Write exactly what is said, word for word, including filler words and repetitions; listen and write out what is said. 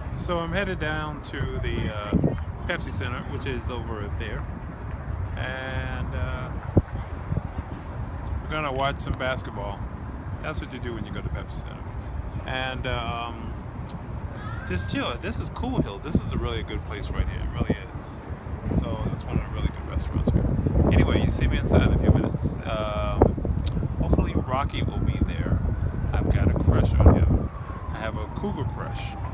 So I'm headed down to the uh, Pepsi Center, which is over there, and uh, we're gonna watch some basketball. That's what you do when you go to Pepsi Center, and um, just chill. This is Cool Hills. This is a really good place right here. It really is. So it's one of the really good restaurants here. Anyway, you see me inside in a few minutes. Um, hopefully Rocky will be there. I've got a crush on him. I have a cougar crush.